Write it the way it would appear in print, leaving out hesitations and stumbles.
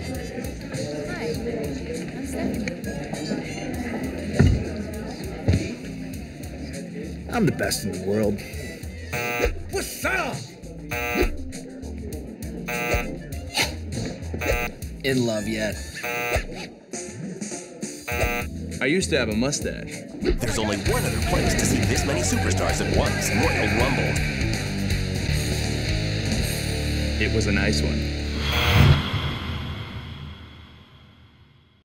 Hi, I'm Stephanie. I'm the best in the world. What's up? In love yet? I used to have a mustache. There's only one other place to see this many superstars at once, Royal Rumble. It was a nice one.